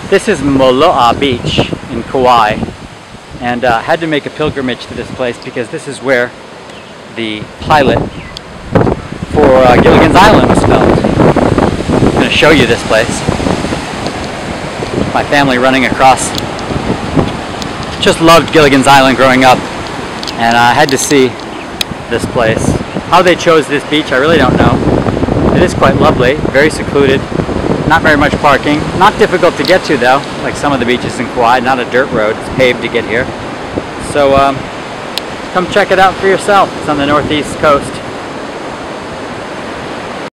This is Moloaa Beach in Kauai, and had to make a pilgrimage to this place because this is where the pilot for Gilligan's Island was filmed. I'm going to show you this place. My family running across. Just loved Gilligan's Island growing up, and I had to see this place. How they chose this beach, I really don't know. It is quite lovely, very secluded. Not very much parking. Not difficult to get to though, like some of the beaches in Kauai. Not a dirt road, it's paved to get here. So come check it out for yourself. It's on the northeast coast.